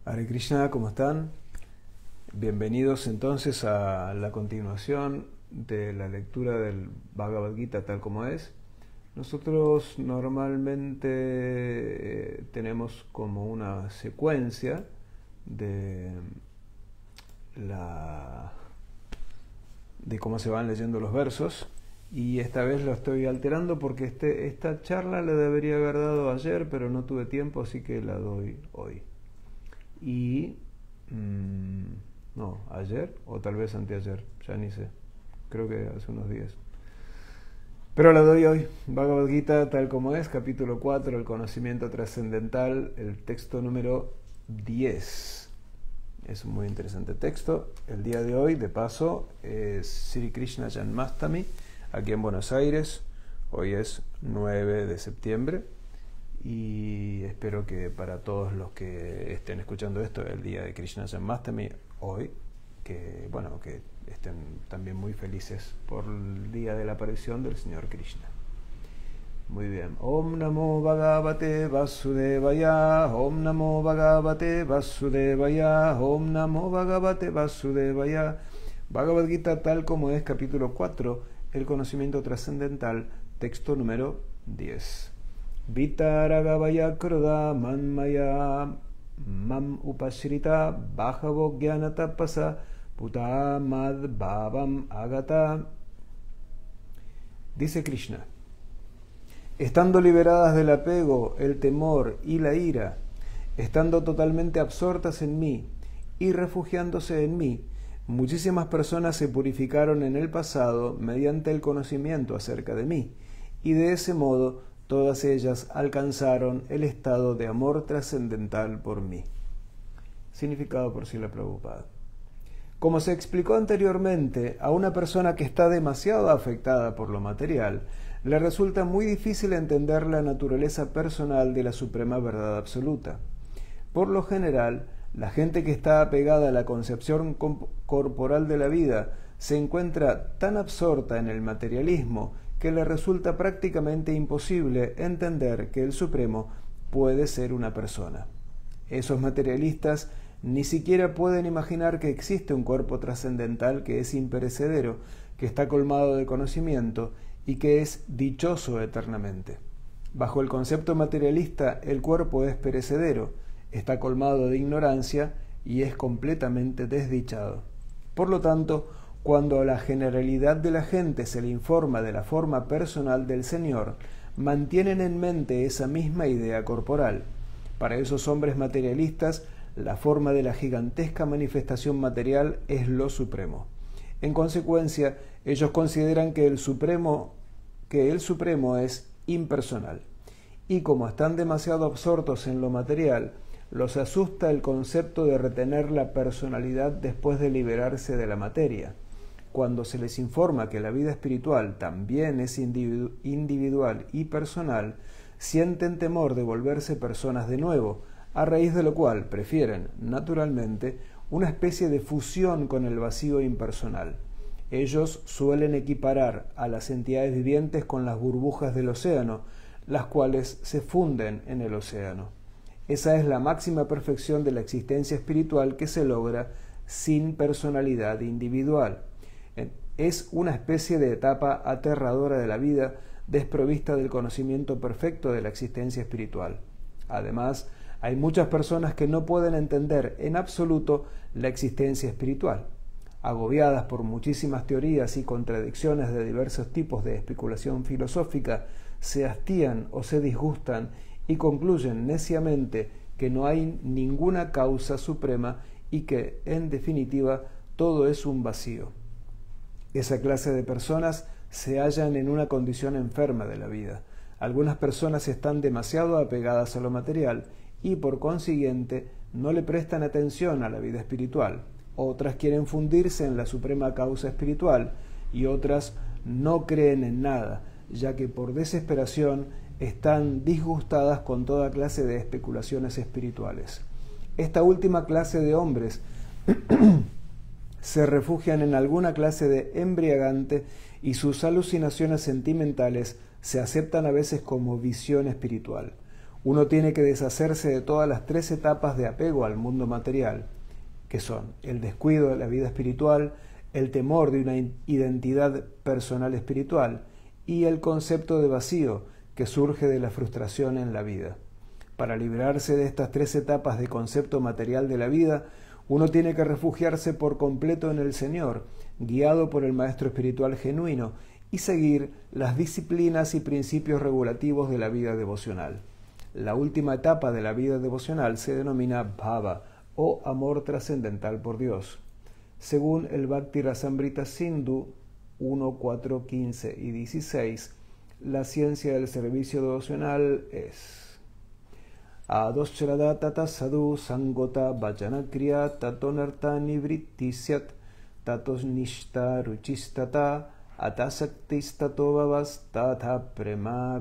Hare Krishna, ¿cómo están? Bienvenidos entonces a la continuación de la lectura del Bhagavad Gita tal como es. Nosotros normalmente tenemos como una secuencia de cómo se van leyendo los versos, y esta vez lo estoy alterando porque esta charla la debería haber dado ayer, pero no tuve tiempo, así que la doy hoy. Y no, ayer o tal vez anteayer, ya ni sé, creo que hace unos días, pero la doy hoy. Bhagavad Gita tal como es, capítulo 4, el conocimiento trascendental, el texto número 10. Es un muy interesante texto. El día de hoy, de paso, es Sri Krishna Janmastami aquí en Buenos Aires. Hoy es 9 de septiembre. Y espero que para todos los que estén escuchando esto el día de Krishna Janmastami hoy, que estén también muy felices por el día de la aparición del Señor Krishna. Muy bien. Om Namo Bhagavate Vasudevaya, Om Namo Bhagavate Vasudevaya, Om Namo Bhagavate Vasudevaya. Bhagavad Gita tal como es, capítulo 4, el conocimiento trascendental, texto número 10. Vitaragavaya kroda manmaya mam upashrita bhajavo jnanatapasa putamad bhavam agata. Dice Krishna: estando liberadas del apego, el temor y la ira, estando totalmente absortas en mí y refugiándose en mí, muchísimas personas se purificaron en el pasado mediante el conocimiento acerca de mí, y de ese modo todas ellas alcanzaron el estado de amor trascendental por mí. Significado por Srila Prabhupada. Como se explicó anteriormente, a una persona que está demasiado afectada por lo material, le resulta muy difícil entender la naturaleza personal de la suprema verdad absoluta. Por lo general, la gente que está apegada a la concepción corporal de la vida se encuentra tan absorta en el materialismo que le resulta prácticamente imposible entender que el Supremo puede ser una persona. Esos materialistas ni siquiera pueden imaginar que existe un cuerpo trascendental que es imperecedero, que está colmado de conocimiento y que es dichoso eternamente. Bajo el concepto materialista, el cuerpo es perecedero, está colmado de ignorancia y es completamente desdichado. Por lo tanto, cuando a la generalidad de la gente se le informa de la forma personal del Señor, mantienen en mente esa misma idea corporal. Para esos hombres materialistas, la forma de la gigantesca manifestación material es lo supremo. En consecuencia, ellos consideran que el Supremo es impersonal. Y como están demasiado absortos en lo material, los asusta el concepto de retener la personalidad después de liberarse de la materia. Cuando se les informa que la vida espiritual también es individual y personal, sienten temor de volverse personas de nuevo, a raíz de lo cual prefieren, naturalmente, una especie de fusión con el vacío impersonal. Ellos suelen equiparar a las entidades vivientes con las burbujas del océano, las cuales se funden en el océano. Esa es la máxima perfección de la existencia espiritual que se logra sin personalidad individual. Es una especie de etapa aterradora de la vida, desprovista del conocimiento perfecto de la existencia espiritual. Además, hay muchas personas que no pueden entender en absoluto la existencia espiritual. Agobiadas por muchísimas teorías y contradicciones de diversos tipos de especulación filosófica, se hastían o se disgustan y concluyen neciamente que no hay ninguna causa suprema y que, en definitiva, todo es un vacío. Esa clase de personas se hallan en una condición enferma de la vida. Algunas personas están demasiado apegadas a lo material y, por consiguiente, no le prestan atención a la vida espiritual. Otras quieren fundirse en la suprema causa espiritual y otras no creen en nada, ya que por desesperación están disgustadas con toda clase de especulaciones espirituales. Esta última clase de hombres se refugian en alguna clase de embriagante y sus alucinaciones sentimentales se aceptan a veces como visión espiritual. uno tiene que deshacerse de todas las 3 etapas de apego al mundo material, que son el descuido de la vida espiritual, el temor de una identidad personal espiritual y el concepto de vacío que surge de la frustración en la vida. Para librarse de estas 3 etapas de concepto material de la vida, uno tiene que refugiarse por completo en el Señor, guiado por el Maestro Espiritual genuino, y seguir las disciplinas y principios regulativos de la vida devocional. La última etapa de la vida devocional se denomina Bhava, o amor trascendental por Dios. Según el Bhakti Rasamrita Sindhu 1, 4, 15 y 16, la ciencia del servicio devocional es Adoshrada tata sadhu sangota vajanakriya tatonarta nivritti syat tatos nishta ruchistata atasaktistato vavas tata prema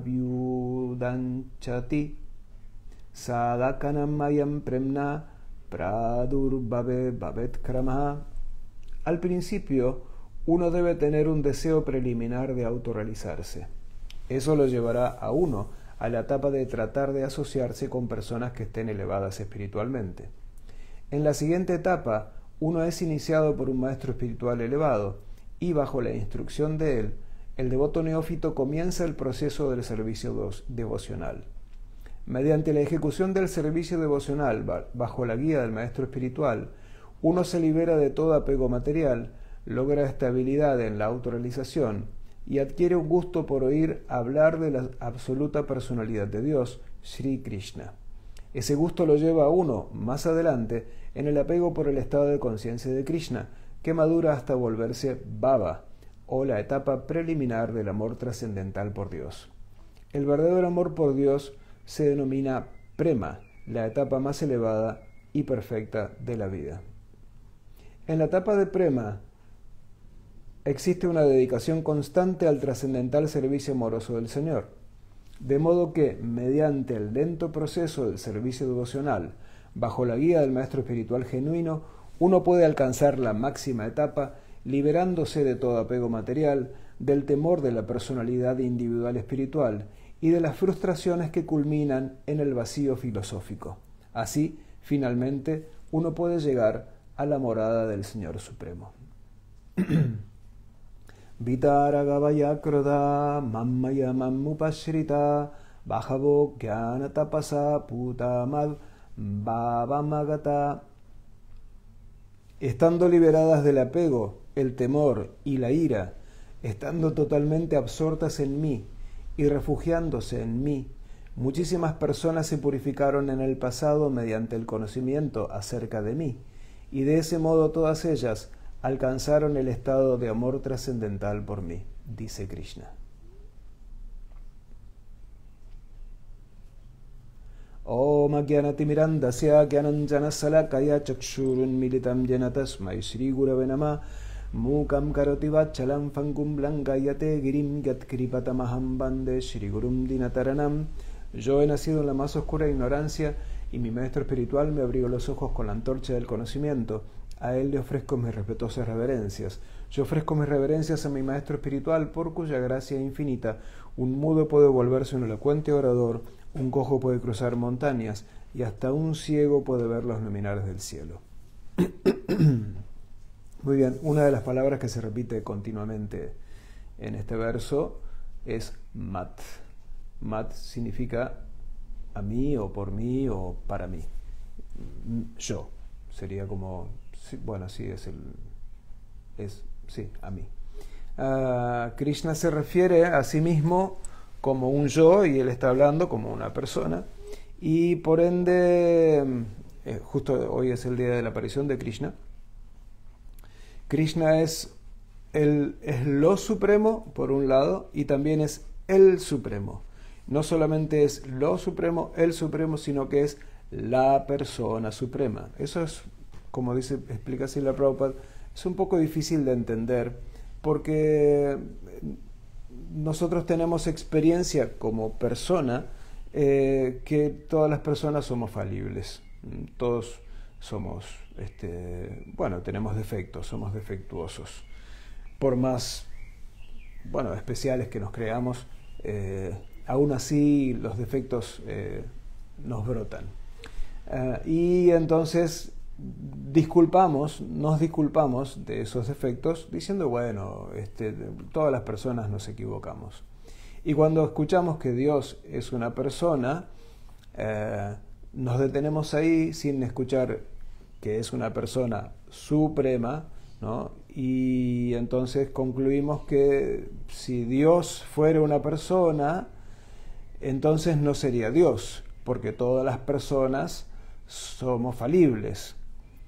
vyudanchati sadakanam mayam premna pradurbhave bhavet kramaha. Al principio, uno debe tener un deseo preliminar de autorrealizarse. Eso lo llevará a uno a la etapa de tratar de asociarse con personas que estén elevadas espiritualmente. En la siguiente etapa, uno es iniciado por un maestro espiritual elevado y bajo la instrucción de él, el devoto neófito comienza el proceso del servicio devocional. Mediante la ejecución del servicio devocional bajo la guía del maestro espiritual, uno se libera de todo apego material, logra estabilidad en la autorrealización y adquiere un gusto por oír hablar de la absoluta personalidad de Dios, Sri Krishna. Ese gusto lo lleva a uno, más adelante, en el apego por el estado de conciencia de Krishna, que madura hasta volverse Bhava, o la etapa preliminar del amor trascendental por Dios. El verdadero amor por Dios se denomina Prema, la etapa más elevada y perfecta de la vida. En la etapa de Prema existe una dedicación constante al trascendental servicio amoroso del Señor, de modo que, mediante el lento proceso del servicio devocional, bajo la guía del Maestro Espiritual genuino, uno puede alcanzar la máxima etapa, liberándose de todo apego material, del temor de la personalidad individual espiritual y de las frustraciones que culminan en el vacío filosófico. Así, finalmente, uno puede llegar a la morada del Señor Supremo. Vitaragavaya kroda mammaya mammupashrita bhajavo jnana tapasa putamad bhavamagata. Estando liberadas del apego, el temor y la ira, estando totalmente absortas en mí y refugiándose en mí, muchísimas personas se purificaron en el pasado mediante el conocimiento acerca de mí, y de ese modo todas ellas alcanzaron el estado de amor trascendental por mí, dice Krishna. Om Ajnanatimmirandasya Jnananjanasalakaya Chakshurunmilitam Jena Tasmai Shri Gurave Namah Mukam Karoti Vachalam Fangum Blankayate Girim Yatkripatamahamam Bande Shri Gurum Dinataranam. Yo he nacido en la más oscura ignorancia y mi maestro espiritual me abrió los ojos con la antorcha del conocimiento. A él le ofrezco mis respetuosas reverencias. Yo ofrezco mis reverencias a mi maestro espiritual, por cuya gracia infinita un mudo puede volverse un elocuente orador, un cojo puede cruzar montañas y hasta un ciego puede ver los luminares del cielo. Muy bien, una de las palabras que se repite continuamente en este verso es mat. Mat significa a mí o por mí o para mí. Yo. Sería como, bueno, sí, sí, a mí. Krishna se refiere a sí mismo como un yo y él está hablando como una persona. Y por ende, justo hoy es el día de la aparición de Krishna. Krishna es lo supremo, por un lado, y también es el supremo. No solamente es lo supremo, el supremo, sino que es la persona suprema. Eso es, como explica Srila Prabhupada, es un poco difícil de entender porque nosotros tenemos experiencia como persona que todas las personas somos falibles. Todos somos, tenemos defectos, somos defectuosos. Por más, especiales que nos creamos, aún así los defectos nos brotan. Y entonces nos disculpamos de esos defectos diciendo, bueno, todas las personas nos equivocamos. Y cuando escuchamos que Dios es una persona, nos detenemos ahí sin escuchar que es una persona suprema, ¿no? Y entonces concluimos que si Dios fuera una persona, entonces no sería Dios, porque todas las personas somos falibles.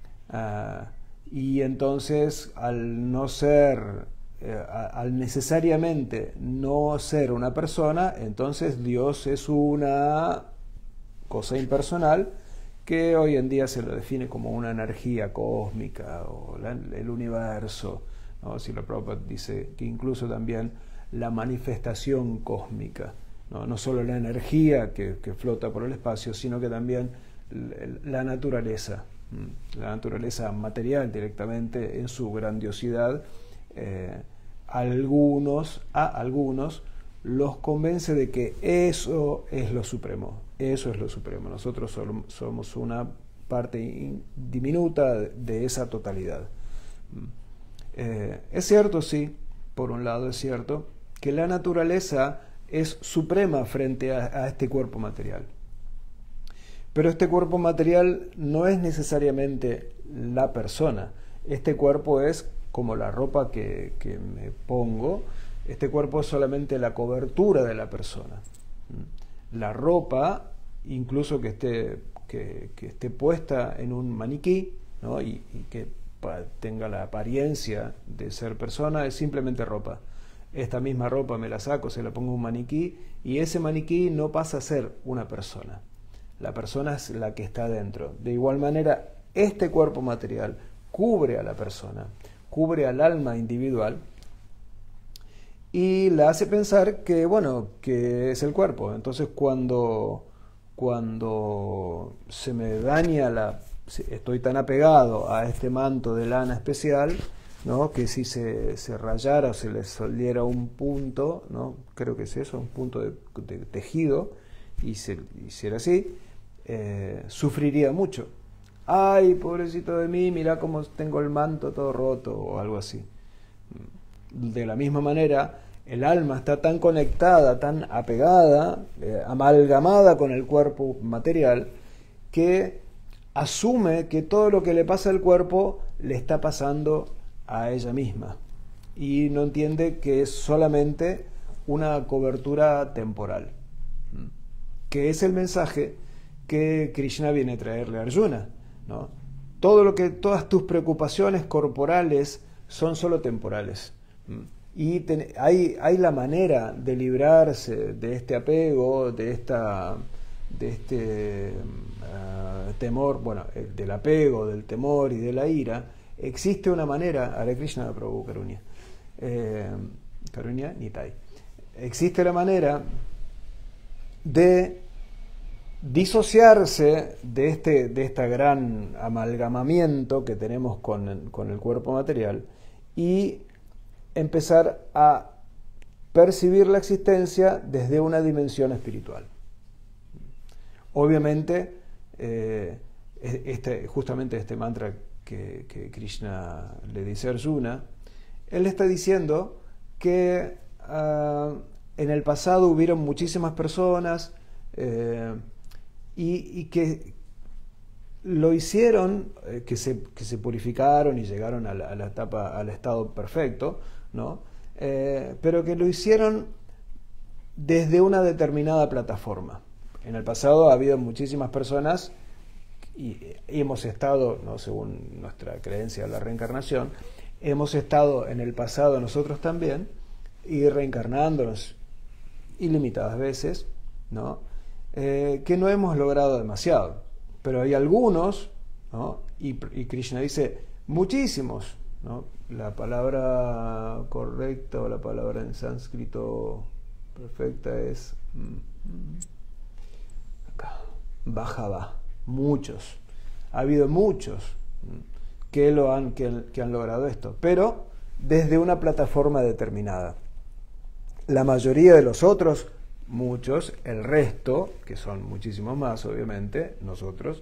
Y entonces al no ser, al necesariamente no ser una persona, entonces Dios es una cosa impersonal que hoy en día se lo define como una energía cósmica o el universo, ¿no? Si la Prabhupada dice que incluso también la manifestación cósmica, no solo la energía que flota por el espacio, sino que también la naturaleza material directamente en su grandiosidad. A algunos los convence de que eso es lo supremo. Nosotros somos una parte diminuta de esa totalidad. Es cierto, sí, por un lado es cierto que la naturaleza es suprema frente a este cuerpo material. Pero este cuerpo material no es necesariamente la persona. Este cuerpo es como la ropa que me pongo. Este cuerpo es solamente la cobertura de la persona. La ropa, incluso que esté puesta en un maniquí, ¿no? y que tenga la apariencia de ser persona, es simplemente ropa. Esta misma ropa me la saco, se la pongo en un maniquí, y ese maniquí no pasa a ser una persona. La persona es la que está dentro. De igual manera, este cuerpo material cubre a la persona, cubre al alma individual y la hace pensar que, bueno, que es el cuerpo. Entonces, cuando se me daña estoy tan apegado a este manto de lana especial, ¿no? Que si se rayara o se le saliera un punto, ¿no? Creo que es eso, un punto de tejido, y se hiciera así, sufriría mucho. Ay, pobrecito de mí, mira cómo tengo el manto todo roto, o algo así. De la misma manera, el alma está tan conectada, tan apegada, amalgamada con el cuerpo material, que asume que todo lo que le pasa al cuerpo le está pasando a ella misma, y no entiende que es solamente una cobertura temporal, que es el mensaje que Krishna viene a traerle a Arjuna, ¿no? Todas tus preocupaciones corporales son solo temporales, y hay la manera de librarse de este apego, de este temor, bueno, del apego, del temor y de la ira. Existe una manera, Hare Krishna Prabhu Karunya, Karunya Nitai. Existe la manera de disociarse de este gran amalgamamiento que tenemos con el cuerpo material y empezar a percibir la existencia desde una dimensión espiritual. Obviamente, justamente este mantra que Krishna le dice a Arjuna, él está diciendo que en el pasado hubieron muchísimas personas y que lo hicieron, que se purificaron y llegaron a la etapa, al estado perfecto, ¿no? Pero que lo hicieron desde una determinada plataforma. En el pasado ha habido muchísimas personas y hemos estado, ¿no? Según nuestra creencia de la reencarnación, hemos estado en el pasado nosotros también y reencarnándonos ilimitadas veces, ¿no? Que no hemos logrado demasiado, pero hay algunos, ¿no? Y Krishna dice muchísimos, ¿no? La palabra correcta o la palabra en sánscrito perfecta es Bhajava, muchos. Ha habido muchos que han logrado esto, pero desde una plataforma determinada. La mayoría de los otros muchos, el resto, que son muchísimos más obviamente, nosotros,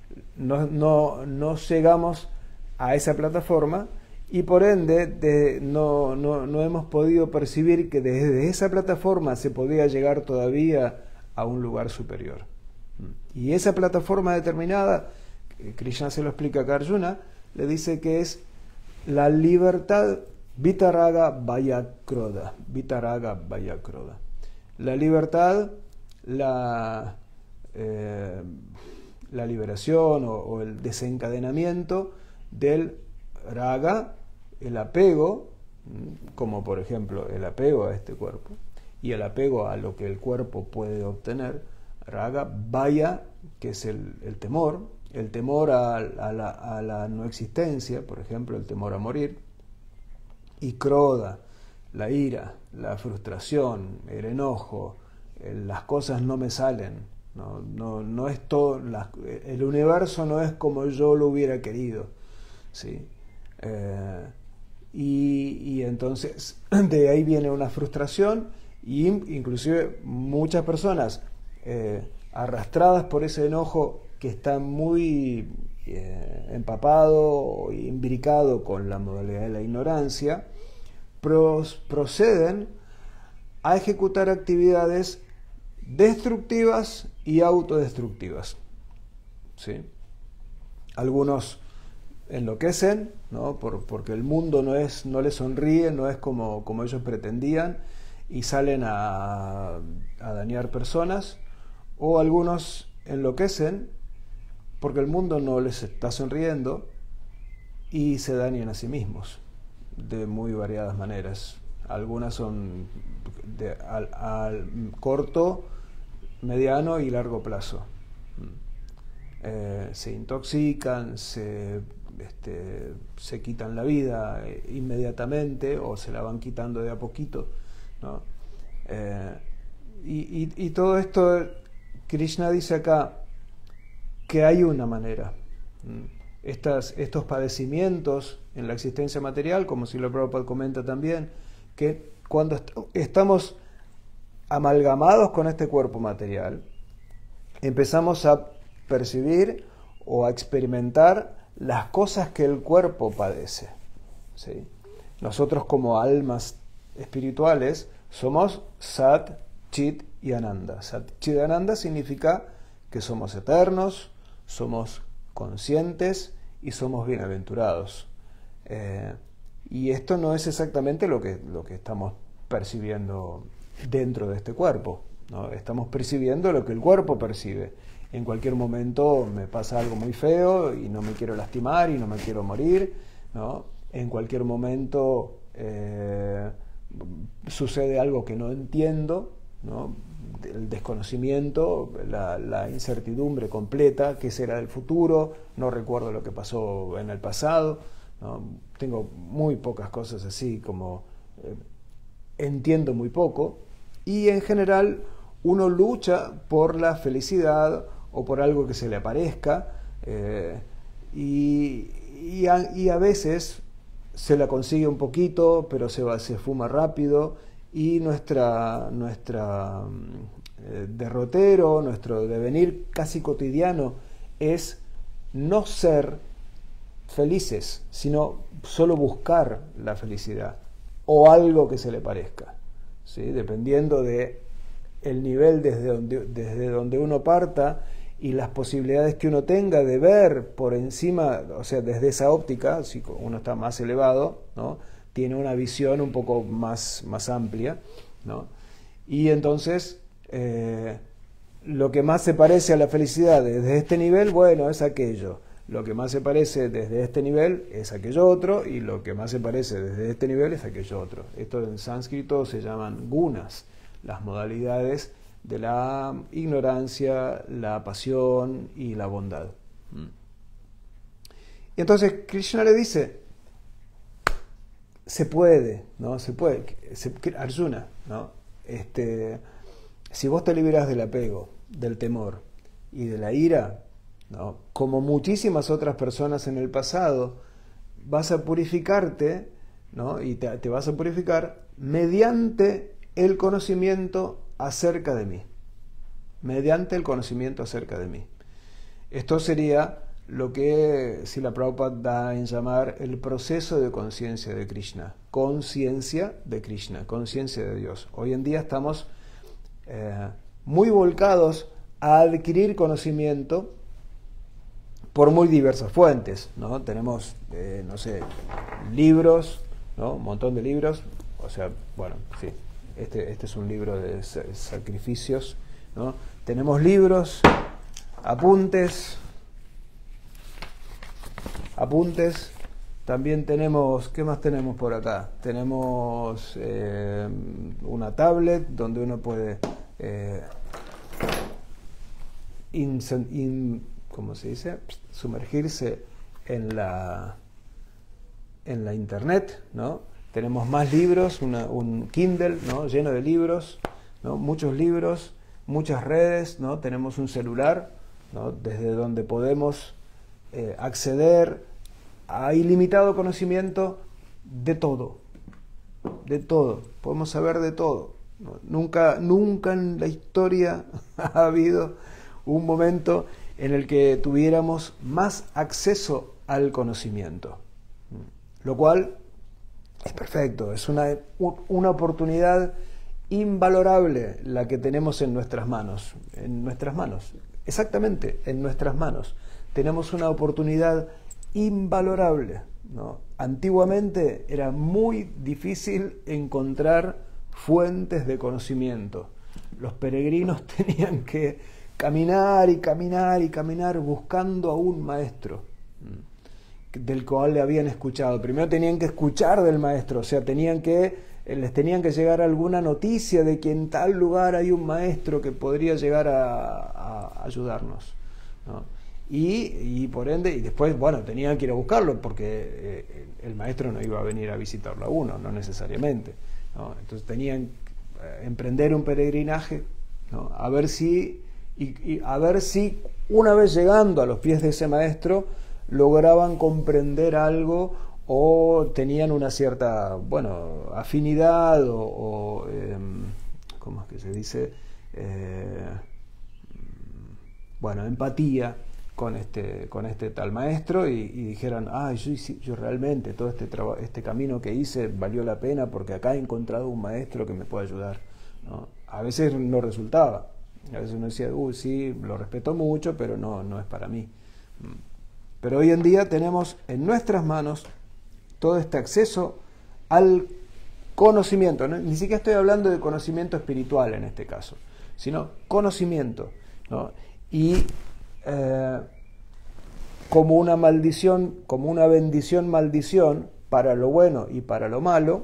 no llegamos a esa plataforma y por ende no hemos podido percibir que desde esa plataforma se podía llegar todavía a un lugar superior. Y esa plataforma determinada, Krishna se lo explica a Arjuna, le dice que es la libertad Vitaraga Vayakroda. Vitaraga Vayakroda. La libertad, la liberación o el desencadenamiento del raga, el apego, como por ejemplo el apego a este cuerpo y el apego a lo que el cuerpo puede obtener. Raga, vaya, que es el temor a la no existencia, por ejemplo, el temor a morir, y kroda, la ira, la frustración, el enojo, las cosas no me salen, no es todo, el universo no es como yo lo hubiera querido, ¿sí? Y entonces de ahí viene una frustración y inclusive muchas personas arrastradas por ese enojo que está muy empapado o imbricado con la modalidad de la ignorancia, proceden a ejecutar actividades destructivas y autodestructivas, ¿sí? Algunos enloquecen, ¿no? Porque el mundo no les sonríe, no es como ellos pretendían y salen a dañar personas, o algunos enloquecen porque el mundo no les está sonriendo y se dañan a sí mismos de muy variadas maneras. Algunas son al corto, mediano y largo plazo. Se intoxican, se quitan la vida inmediatamente o se la van quitando de a poquito, ¿no? Y todo esto, Krishna dice acá que hay una manera. Estos padecimientos en la existencia material, como Srila Prabhupada comenta también, que cuando estamos amalgamados con este cuerpo material, empezamos a percibir o a experimentar las cosas que el cuerpo padece, ¿sí? Nosotros como almas espirituales somos Sat, Chit y Ananda. Sat, Chit y Ananda significa que somos eternos, somos conscientes y somos bienaventurados. Y esto no es exactamente lo que estamos percibiendo dentro de este cuerpo, ¿no? Estamos percibiendo lo que el cuerpo percibe. En cualquier momento me pasa algo muy feo y no me quiero lastimar y no me quiero morir, ¿no? En cualquier momento sucede algo que no entiendo, ¿no? El desconocimiento, la incertidumbre completa, qué será del futuro, no recuerdo lo que pasó en el pasado, ¿no? Tengo muy pocas cosas así, como entiendo muy poco, y en general uno lucha por la felicidad o por algo que se le aparezca, y a veces se la consigue un poquito, pero se fuma rápido, y nuestra derrotero, nuestro devenir casi cotidiano es no ser felices, sino solo buscar la felicidad o algo que se le parezca, ¿sí? Dependiendo de el nivel desde donde uno parta y las posibilidades que uno tenga de ver por encima, o sea, desde esa óptica, si uno está más elevado, ¿no? Tiene una visión un poco más amplia, ¿no? Y entonces lo que más se parece a la felicidad desde este nivel, bueno, es aquello. Lo que más se parece desde este nivel es aquello otro, y lo que más se parece desde este nivel es aquello otro. Esto en sánscrito se llaman gunas, las modalidades de la ignorancia, la pasión y la bondad. Y entonces Krishna le dice, se puede, ¿no? Se puede. Arjuna, ¿no? Si vos te liberás del apego, del temor y de la ira, ¿no? Como muchísimas otras personas en el pasado, vas a purificarte, ¿no? Y te vas a purificar mediante el conocimiento acerca de mí. Mediante el conocimiento acerca de mí. Esto sería lo que Srila Prabhupada da en llamar el proceso de conciencia de Krishna. Conciencia de Krishna, conciencia de Dios. Hoy en día estamos muy volcados a adquirir conocimiento por muy diversas fuentes, ¿no? Tenemos, no sé, libros, ¿no? Un montón de libros. O sea, bueno, sí, este es un libro de sacrificios, ¿no? Tenemos libros, apuntes, también tenemos, ¿qué más tenemos por acá? Tenemos una tablet donde uno puede ¿cómo se dice? Sumergirse en la internet, ¿no? Tenemos más libros, un Kindle, ¿no? Lleno de libros, ¿no? Muchos libros, muchas redes, ¿no? Tenemos un celular, ¿no? Desde donde podemos acceder a ilimitado conocimiento de todo, podemos saber de todo, ¿no? Nunca en la historia ha habido un momento en el que tuviéramos más acceso al conocimiento, lo cual es perfecto, es una oportunidad invalorable la que tenemos en nuestras manos, exactamente, en nuestras manos. Tenemos una oportunidad invalorable, ¿no? Antiguamente era muy difícil encontrar fuentes de conocimiento. Los peregrinos tenían que caminar buscando a un maestro del cual le habían escuchado. Primero tenían que escuchar del maestro, o sea, les tenían que llegar alguna noticia de que en tal lugar hay un maestro que podría llegar a ayudarnos, ¿no? Y por ende, y después, bueno, tenían que ir a buscarlo porque el maestro no iba a venir a visitarlo a uno, no necesariamente, ¿no? Entonces tenían que emprender un peregrinaje, ¿no? A ver si una vez llegando a los pies de ese maestro lograban comprender algo o tenían una cierta, bueno, afinidad o ¿cómo es que se dice? Bueno, empatía con este tal maestro y dijeran, yo realmente todo este camino que hice valió la pena porque acá he encontrado un maestro que me puede ayudar, ¿no? A veces no resultaba, a veces uno decía, sí, lo respeto mucho, pero no es para mí. Pero hoy en día tenemos en nuestras manos todo este acceso al conocimiento, ¿no? Ni siquiera estoy hablando de conocimiento espiritual en este caso, sino conocimiento, ¿no? Y como una maldición, como una bendición-maldición para lo bueno y para lo malo,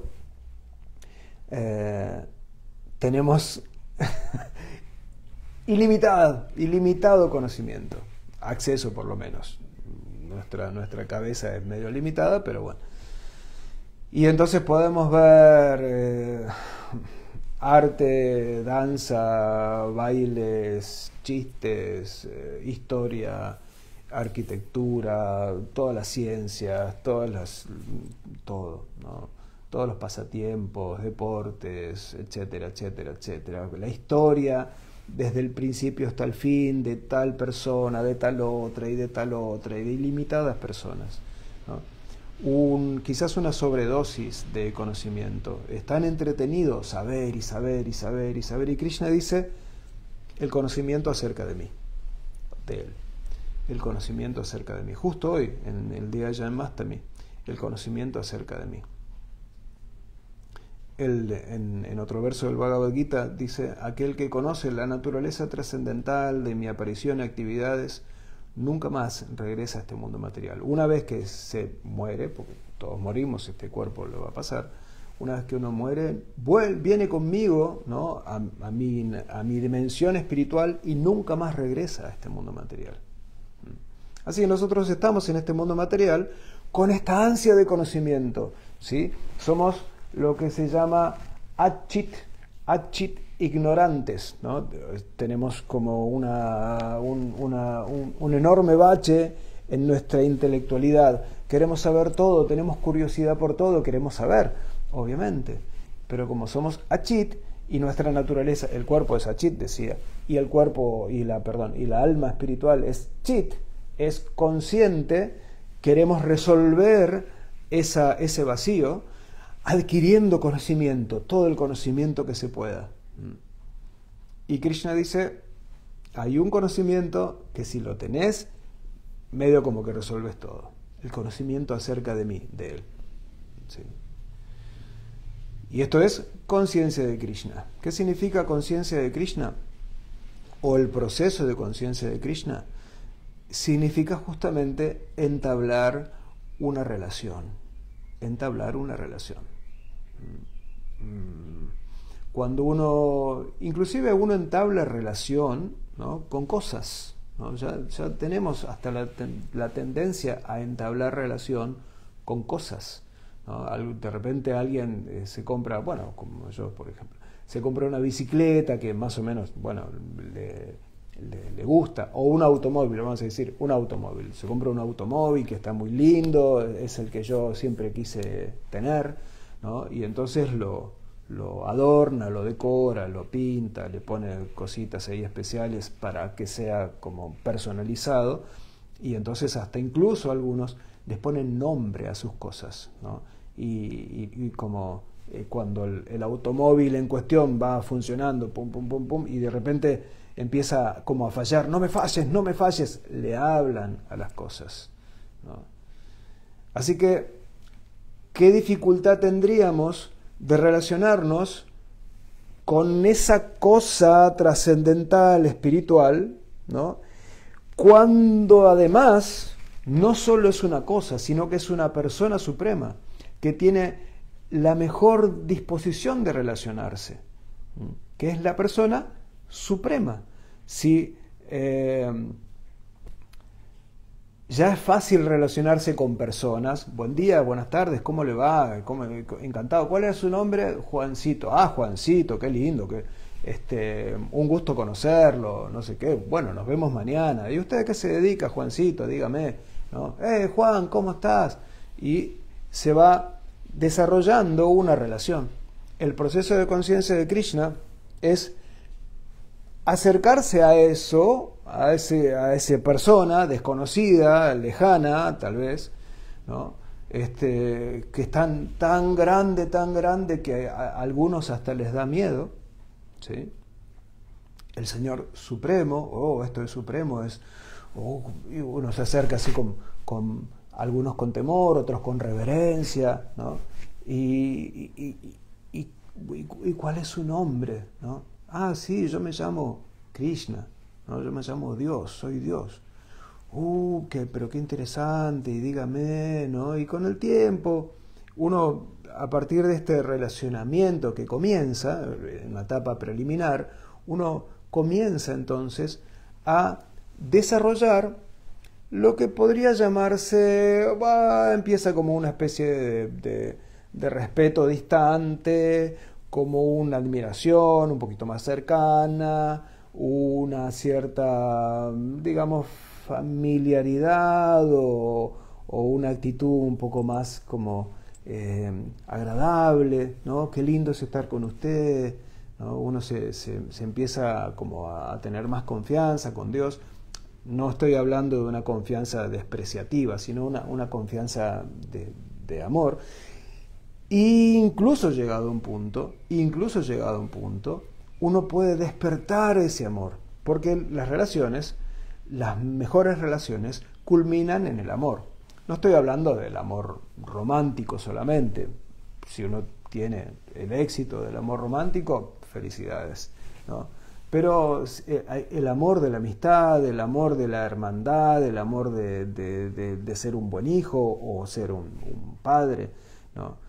tenemos ilimitado conocimiento, acceso por lo menos. Nuestra cabeza es medio limitada, pero bueno. Y entonces podemos ver arte, danza, bailes, chistes, historia, arquitectura, todas las ciencias, todo, ¿no? Todos los pasatiempos, deportes, etcétera, etcétera, etcétera. La historia desde el principio hasta el fin de tal persona, de tal otra y de tal otra y de ilimitadas personas, ¿no? Quizás una sobredosis de conocimiento. Es tan entretenido saber y saber y saber y saber. Y Krishna dice, el conocimiento acerca de mí, de él. El conocimiento acerca de mí. Justo hoy, en el día de Janmashtami, el conocimiento acerca de mí. En otro verso del Bhagavad Gita dice, aquel que conoce la naturaleza trascendental de mi aparición y actividades, nunca más regresa a este mundo material. Una vez que se muere, porque todos morimos, este cuerpo lo va a pasar, una vez que uno muere, viene conmigo, ¿no? a mi dimensión espiritual y nunca más regresa a este mundo material. Así que nosotros estamos en este mundo material con esta ansia de conocimiento, ¿sí? Somos lo que se llama achit ignorantes, ¿no? Tenemos como un enorme bache en nuestra intelectualidad. Queremos saber todo, tenemos curiosidad por todo, queremos saber, obviamente. Pero como somos achit, y nuestra naturaleza, el cuerpo es achit, decía, y el cuerpo, y la alma espiritual es chit, es consciente, queremos resolver ese vacío, adquiriendo conocimiento, todo el conocimiento que se pueda. Y Krishna dice, hay un conocimiento que si lo tenés, medio como que resolves todo. El conocimiento acerca de mí, de él. ¿Sí? Y esto es conciencia de Krishna. ¿Qué significa conciencia de Krishna? O el proceso de conciencia de Krishna. Significa justamente entablar una relación. Entablar una relación. Cuando inclusive uno entabla relación, ¿no?, con cosas, ¿no? Ya tenemos hasta la tendencia a entablar relación con cosas, ¿no? De repente alguien se compra, bueno, como yo por ejemplo, se compra una bicicleta que más o menos, bueno, le gusta, o un automóvil, vamos a decir, un automóvil. Se compra un automóvil que está muy lindo, es el que yo siempre quise tener, ¿no? Y entonces lo adorna, lo decora, lo pinta, le pone cositas ahí especiales para que sea como personalizado, y entonces hasta incluso algunos les ponen nombre a sus cosas, ¿no? Y como cuando el automóvil en cuestión va funcionando, pum, pum, pum, pum, y de repente empieza como a fallar, no me falles, le hablan a las cosas, ¿no? Así que, ¿qué dificultad tendríamos de relacionarnos con esa cosa trascendental, espiritual, ¿no?, cuando además no solo es una cosa, sino que es una persona suprema, que tiene la mejor disposición de relacionarse, que es la persona suprema? Si ya es fácil relacionarse con personas, buen día, buenas tardes, ¿cómo le va? Encantado. ¿Cuál es su nombre? Juancito. Ah, Juancito, qué lindo, un gusto conocerlo, no sé qué. Bueno, nos vemos mañana. ¿Y usted a qué se dedica, Juancito? Dígame, ¿no? Juan, ¿cómo estás? Y se va desarrollando una relación. El proceso de conciencia de Krishna es acercarse a eso, a esa persona desconocida, lejana, tal vez, ¿no?, que es tan grande que a algunos hasta les da miedo, ¿sí? El Señor Supremo, esto es Supremo, y uno se acerca así con algunos con temor, otros con reverencia, ¿no? ¿Y cuál es su nombre, ¿no? Ah, sí, yo me llamo Krishna, ¿no? Yo me llamo Dios, soy Dios. Pero qué interesante, y dígame, ¿no? Y con el tiempo, uno, a partir de este relacionamiento que comienza, en la etapa preliminar, uno comienza entonces a desarrollar lo que podría llamarse, empieza como una especie de respeto distante, como una admiración un poquito más cercana, una cierta, digamos, familiaridad o una actitud un poco más como agradable, ¿no? Qué lindo es estar con usted, ¿no? Uno se empieza como a tener más confianza con Dios. No estoy hablando de una confianza despreciativa, sino una confianza de amor. Incluso llegado a un punto, uno puede despertar ese amor, porque las mejores relaciones culminan en el amor. No estoy hablando del amor romántico solamente. Si uno tiene el éxito del amor romántico, felicidades, ¿no? Pero el amor de la amistad, el amor de la hermandad, el amor de ser un buen hijo o ser un padre, ¿no?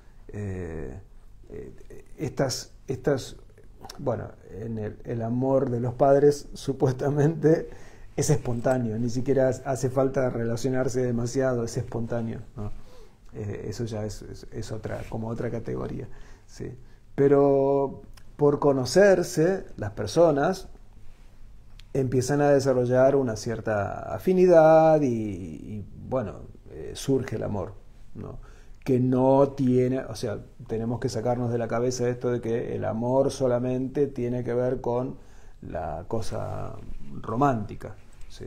Bueno, en el amor de los padres supuestamente es espontáneo, ni siquiera hace falta relacionarse demasiado, es espontáneo, ¿no? Eso ya es otra categoría, ¿sí? Pero por conocerse, las personas empiezan a desarrollar una cierta afinidad y bueno, surge el amor, ¿no? que no tiene, o sea, tenemos que sacarnos de la cabeza esto de que el amor solamente tiene que ver con la cosa romántica, ¿sí?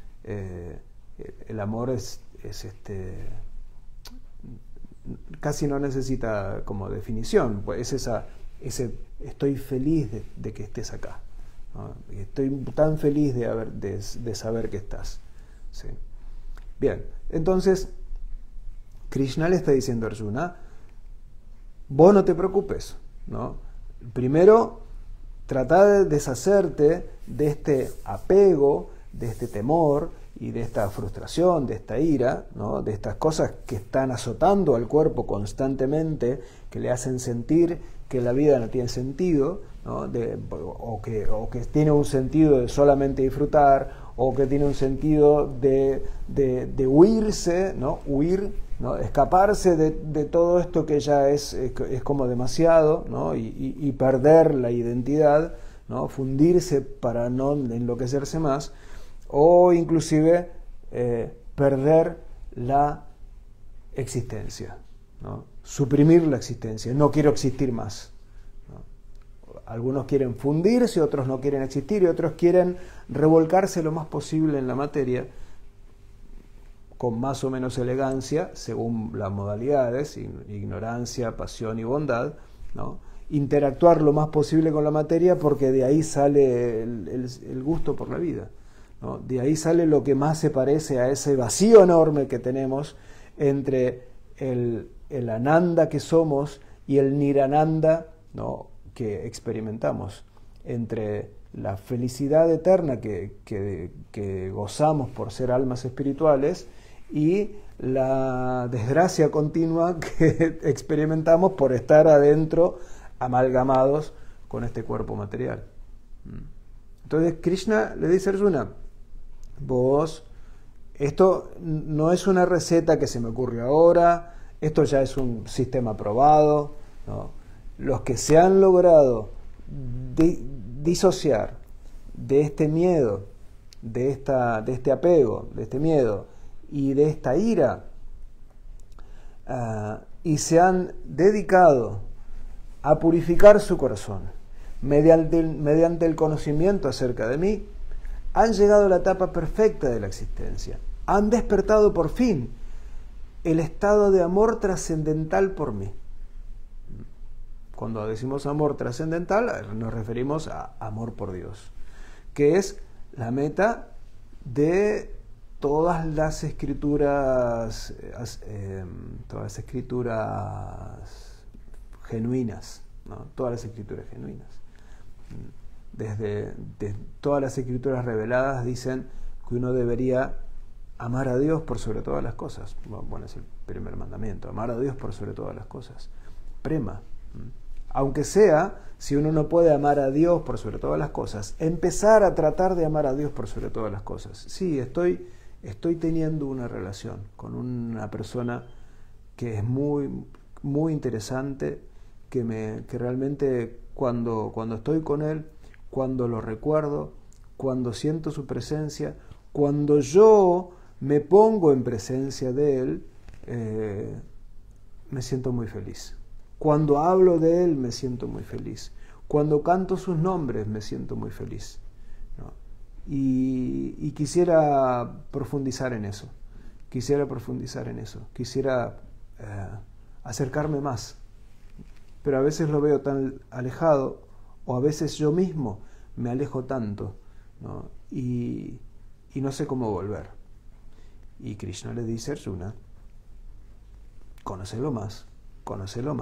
El amor es casi no necesita como definición, pues es ese estoy feliz de que estés acá, ¿no? Estoy tan feliz de saber que estás, ¿sí? Bien, entonces Krishna le está diciendo a Arjuna, vos no te preocupes, ¿no? Primero, trata de deshacerte de este apego, de este temor y de esta frustración, de esta ira, ¿no? De estas cosas que están azotando al cuerpo constantemente, que le hacen sentir que la vida no tiene sentido, ¿no? O que tiene un sentido de solamente disfrutar, o que tiene un sentido de huirse, ¿no? Huir, ¿no? Escaparse de todo esto que ya es como demasiado, ¿no? Y perder la identidad, ¿no? Fundirse para no enloquecerse más, o inclusive perder la existencia, ¿no? Suprimir la existencia, no quiero existir más, ¿no? Algunos quieren fundirse, otros no quieren existir y otros quieren revolcarse lo más posible en la materia con más o menos elegancia, según las modalidades, ignorancia, pasión y bondad, ¿no? Interactuar lo más posible con la materia porque de ahí sale el gusto por la vida, ¿no? De ahí sale lo que más se parece a ese vacío enorme que tenemos entre el ananda que somos y el nirananda, ¿no? Que experimentamos, entre la felicidad eterna que gozamos por ser almas espirituales y la desgracia continua que experimentamos por estar adentro amalgamados con este cuerpo material. Entonces Krishna le dice a Arjuna, vos, esto no es una receta que se me ocurre ahora, esto ya es un sistema probado, ¿no? Los que se han logrado disociar de este miedo, de este apego, de este miedo y de esta ira, y se han dedicado a purificar su corazón mediante el conocimiento acerca de mí, han llegado a la etapa perfecta de la existencia, han despertado por fin el estado de amor trascendental por mí. Cuando decimos amor trascendental nos referimos a amor por Dios, que es la meta de todas las escrituras genuinas, ¿no? Todas las escrituras genuinas. Desde todas las escrituras reveladas dicen que uno debería amar a Dios por sobre todas las cosas. Bueno, es el primer mandamiento, amar a Dios por sobre todas las cosas. Prema. Aunque sea, si uno no puede amar a Dios por sobre todas las cosas, empezar a tratar de amar a Dios por sobre todas las cosas. Sí, estoy teniendo una relación con una persona que es muy, muy interesante, que realmente cuando estoy con él, cuando lo recuerdo, cuando siento su presencia, cuando yo me pongo en presencia de él, me siento muy feliz. Cuando hablo de él me siento muy feliz. Cuando canto sus nombres me siento muy feliz, ¿no? Y quisiera profundizar en eso. Quisiera acercarme más. Pero a veces lo veo tan alejado, o a veces yo mismo me alejo tanto, ¿no? Y no sé cómo volver. Y Krishna le dice a Arjuna, conócelo más, conóceme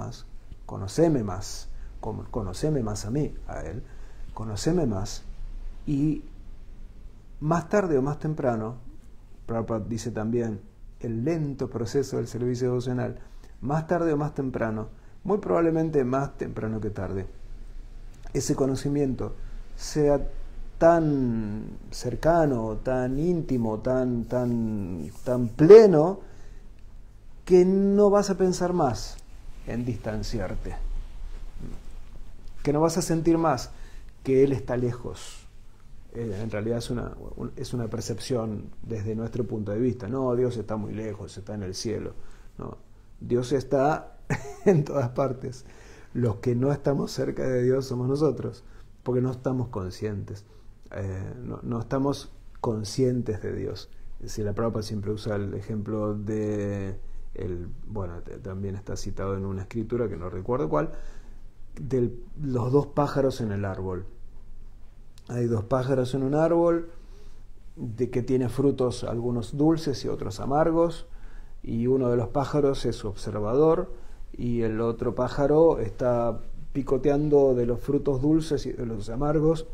más a mí, a él, conóceme más, y más tarde o más temprano, Prabhupada dice también, el lento proceso del servicio devocional, más tarde o más temprano, muy probablemente más temprano que tarde, ese conocimiento sea tan cercano, tan íntimo, tan pleno, que no vas a pensar más en distanciarte, que no vas a sentir más que Él está lejos. En realidad es una percepción desde nuestro punto de vista. No, Dios está muy lejos, está en el cielo. No, Dios está en todas partes. Los que no estamos cerca de Dios somos nosotros, porque no estamos conscientes. No estamos conscientes de Dios. Si la Prabhupada siempre usa el ejemplo de, bueno, también está citado en una escritura que no recuerdo cuál, de los dos pájaros en el árbol. Hay dos pájaros en un árbol que tiene frutos, algunos dulces y otros amargos, y uno de los pájaros es su observador y el otro pájaro está picoteando de los frutos dulces y de los amargos.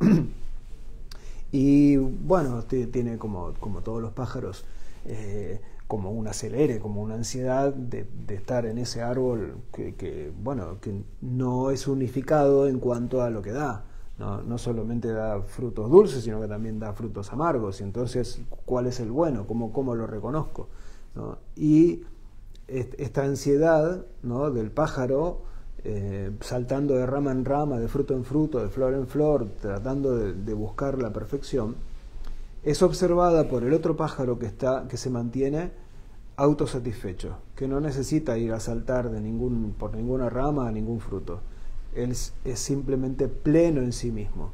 Y bueno, tiene como todos los pájaros, como un acelere, como una ansiedad de estar en ese árbol que no es unificado en cuanto a lo que da. No solamente da frutos dulces, sino que también da frutos amargos. Y entonces, ¿cuál es el bueno? ¿Cómo lo reconozco? ¿No? Y esta ansiedad, ¿no?, del pájaro, saltando de rama en rama, de fruto en fruto, de flor en flor, tratando de buscar la perfección, es observada por el otro pájaro que se mantiene autosatisfecho, que no necesita ir a saltar por ninguna rama a ningún fruto. Él es simplemente pleno en sí mismo.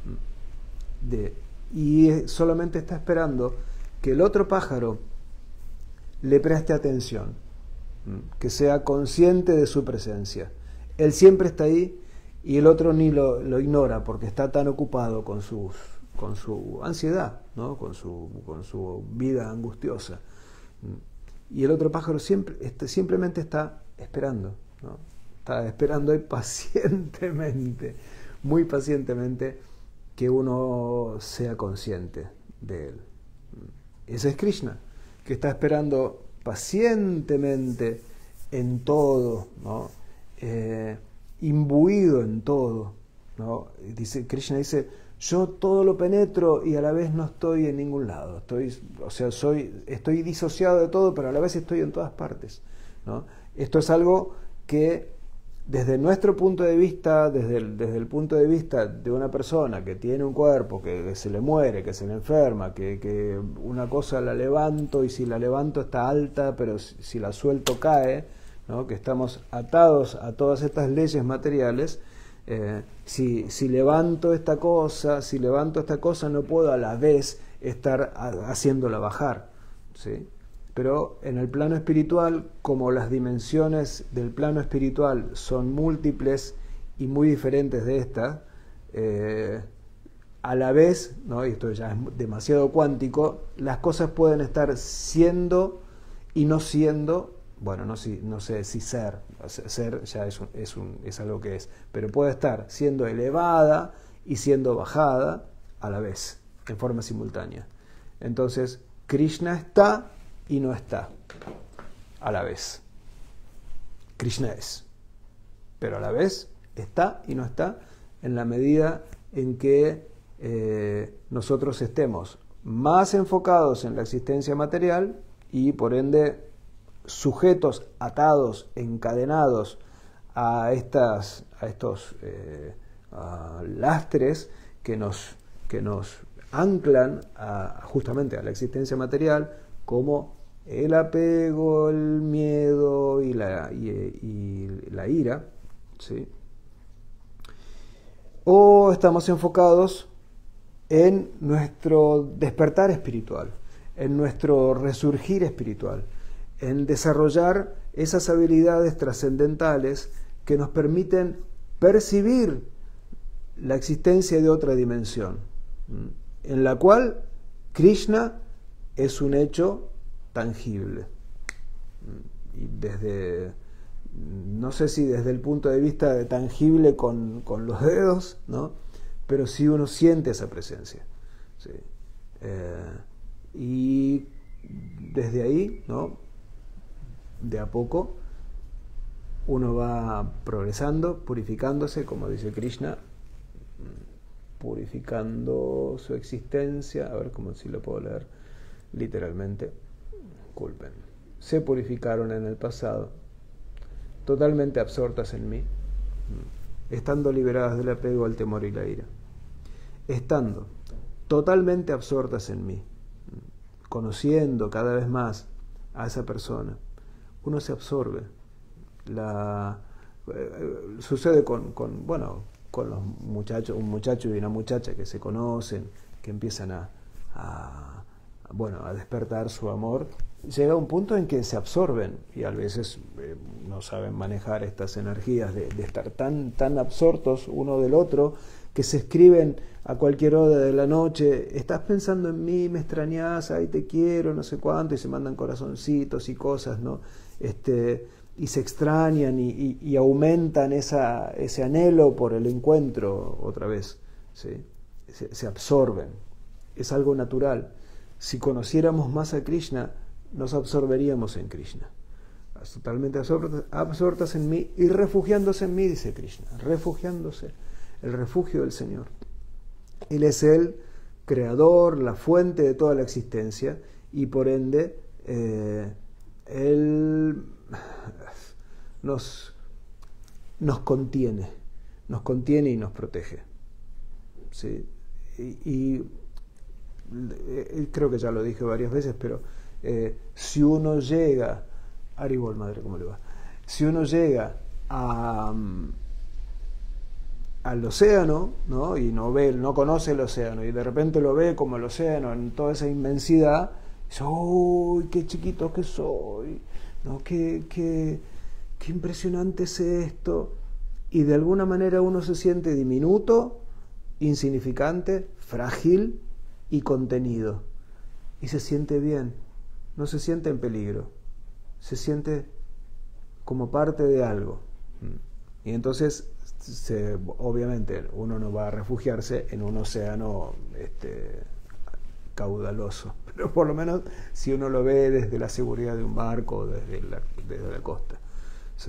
Y solamente está esperando que el otro pájaro le preste atención, que sea consciente de su presencia. Él siempre está ahí y el otro ni lo ignora porque está tan ocupado con su ansiedad, ¿no?, con su vida angustiosa. Y el otro pájaro simplemente está esperando, ¿no? Está esperando ahí pacientemente, muy pacientemente, que uno sea consciente de él. Ese es Krishna, que está esperando pacientemente en todo, ¿no?, imbuido en todo, ¿no? Krishna dice, yo todo lo penetro y a la vez no estoy en ningún lado. Estoy disociado de todo, pero a la vez estoy en todas partes, ¿no? Esto es algo que desde nuestro punto de vista, desde el punto de vista de una persona que tiene un cuerpo, que se le muere, que se le enferma, que una cosa la levanto y si la levanto está alta, pero si la suelto cae, ¿no?, que estamos atados a todas estas leyes materiales. Si levanto esta cosa, no puedo a la vez estar haciéndola bajar, ¿sí? Pero en el plano espiritual, como las dimensiones del plano espiritual son múltiples y muy diferentes de esta, a la vez, ¿no?, y esto ya es demasiado cuántico, las cosas pueden estar siendo y no siendo. Bueno, no sé si ser ya es algo que es, pero puede estar siendo elevada y siendo bajada a la vez, en forma simultánea. Entonces, Krishna está y no está a la vez. Krishna es, pero a la vez está y no está en la medida en que nosotros estemos más enfocados en la existencia material y por ende sujetos, atados, encadenados a estos lastres que nos anclan justamente a la existencia material, como el apego, el miedo y la ira, ¿sí? O estamos enfocados en nuestro despertar espiritual, en nuestro resurgir espiritual, en desarrollar esas habilidades trascendentales que nos permiten percibir la existencia de otra dimensión, en la cual Krishna es un hecho tangible. Y no sé si desde el punto de vista de tangible con los dedos, ¿no?, pero sí uno siente esa presencia, ¿sí? Y desde ahí, ¿no?, de a poco uno va progresando, purificándose, como dice Krishna, purificando su existencia. A ver si lo puedo leer literalmente. Disculpen. Se purificaron en el pasado, totalmente absortas en mí, estando liberadas del apego al temor y la ira, estando totalmente absortas en mí, conociendo cada vez más a esa persona, uno se absorbe. Sucede bueno, con los muchachos, un muchacho y una muchacha que se conocen, que empiezan a despertar su amor. Llega un punto en que se absorben y a veces no saben manejar estas energías de estar tan absortos uno del otro, que se escriben a cualquier hora de la noche: estás pensando en mí, me extrañas, ay te quiero, no sé cuánto, y se mandan corazoncitos y cosas, ¿no? Y se extrañan y aumentan ese anhelo por el encuentro otra vez, ¿sí? Se absorben, es algo natural. Si conociéramos más a Krishna, nos absorberíamos en Krishna. Totalmente absortas en mí y refugiándose en mí, dice Krishna, refugiándose, el refugio del Señor. Él es el creador, la fuente de toda la existencia, y por ende Él nos contiene y nos protege, ¿sí? Y creo que ya lo dije varias veces, pero si uno llega, Haribol, madre, ¿cómo le va? Si uno llega al océano, ¿no? Y no conoce el océano, y de repente lo ve como el océano en toda esa inmensidad, dice: ¡uy, qué chiquito que soy! ¿No? Qué impresionante es esto. Y de alguna manera uno se siente diminuto, insignificante, frágil y contenido. Y se siente bien, no se siente en peligro, se siente como parte de algo. Y entonces, obviamente, uno no va a refugiarse en un océano caudaloso, pero por lo menos si uno lo ve desde la seguridad de un barco o desde la costa, ¿sí?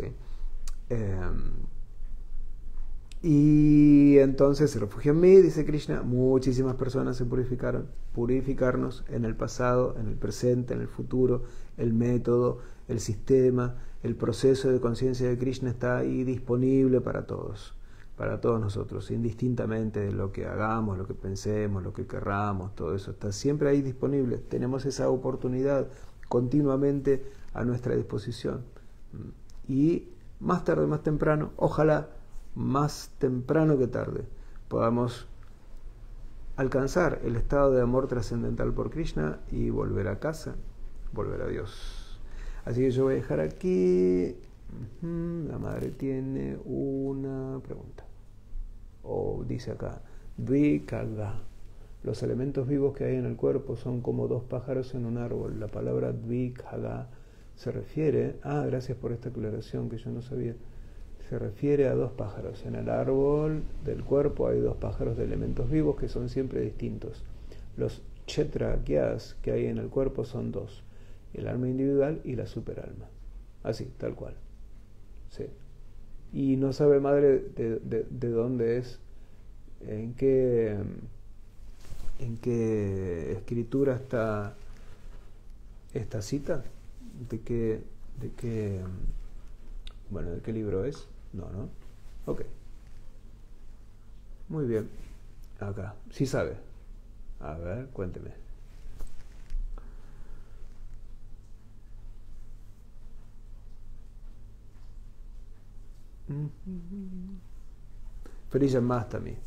Y entonces se refugia en mí, dice Krishna. Muchísimas personas se purificarnos en el pasado, en el presente, en el futuro. El método, el sistema, el proceso de conciencia de Krishna está ahí disponible para todos nosotros, indistintamente de lo que hagamos, lo que pensemos, lo que querramos. Todo eso está siempre ahí disponible. Tenemos esa oportunidad continuamente a nuestra disposición, y más tarde, más temprano, ojalá más temprano que tarde, podamos alcanzar el estado de amor trascendental por Krishna y volver a casa, volver a Dios. Así que yo voy a dejar aquí. La madre tiene una pregunta, o dice acá: Dvikaga, los elementos vivos que hay en el cuerpo son como dos pájaros en un árbol. La palabra Dvikaga se refiere, gracias por esta aclaración que yo no sabía, se refiere a dos pájaros. En el árbol del cuerpo hay dos pájaros de elementos vivos que son siempre distintos. Los kshetragyas que hay en el cuerpo son dos: el alma individual y la superalma. Así, tal cual. Sí. Y no sabe, madre, de dónde es, en qué escritura está esta cita, de qué libro es. No. Ok. Muy bien. Acá. Sí sabe. A ver, cuénteme. Feliz Janmastami.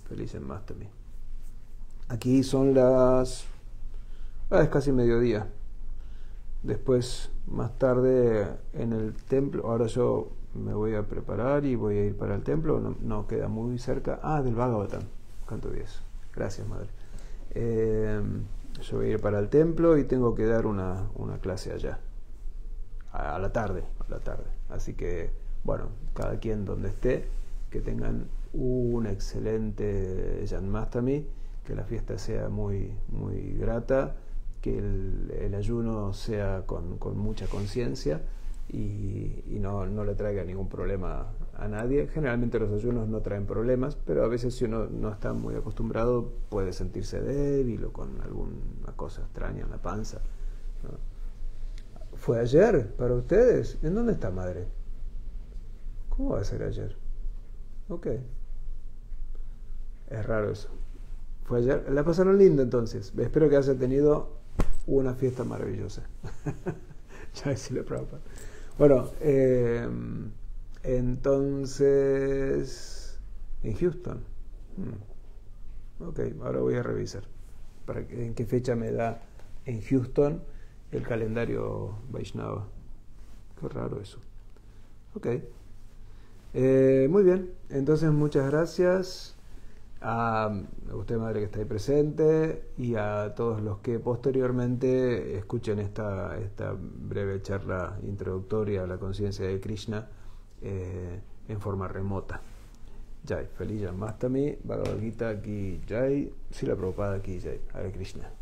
Aquí son las... es casi mediodía. Después, más tarde, en el templo. Ahora yo me voy a preparar y voy a ir para el templo. No queda muy cerca. Del Bhagavatam, canto 10. Gracias, madre. Yo voy a ir para el templo y tengo que dar una clase allá a la tarde. Así que, bueno, cada quien donde esté, que tengan un excelente Janmastami, que la fiesta sea muy, muy grata, que el ayuno sea con mucha conciencia y no le traiga ningún problema a nadie. Generalmente los ayunos no traen problemas, pero a veces si uno no está muy acostumbrado puede sentirse débil o con alguna cosa extraña en la panza, ¿no? ¿Fue ayer para ustedes? ¿En dónde está, madre? ¿Cómo va a ser ayer? Ok. Es raro eso. Fue ayer. La pasaron lindo entonces. Espero que haya tenido una fiesta maravillosa. Jai Srila Prabhupada. Bueno, entonces, en Houston. Ok, ahora voy a revisar en qué fecha me da en Houston el calendario Vaishnava. Qué raro eso. Ok. Muy bien, entonces muchas gracias a usted, madre, que está ahí presente, y a todos los que posteriormente escuchen esta breve charla introductoria a la conciencia de Krishna en forma remota. Jai, feliz Janmastami, Bhagavad Gita Ki Jai, Srila Prabhupada Ki Jai, Hare Krishna.